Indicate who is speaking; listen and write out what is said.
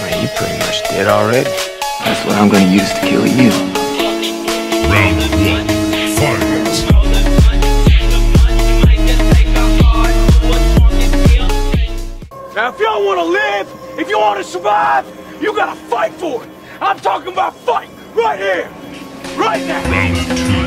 Speaker 1: Man, you pretty much dead already.
Speaker 2: That's what I'm gonna use to kill you.
Speaker 3: Round 1, fight!
Speaker 4: Now, if y'all want to live, if you want to survive, you gotta fight for it. I'm talking about fight right here, right now.
Speaker 3: Round 2.